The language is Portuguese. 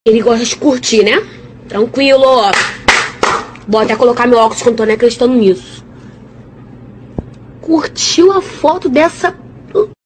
Ele gosta de curtir, né? Tranquilo. Vou até colocar meu óculos, que eu não tô nem acreditando nisso. Curtiu a foto dessa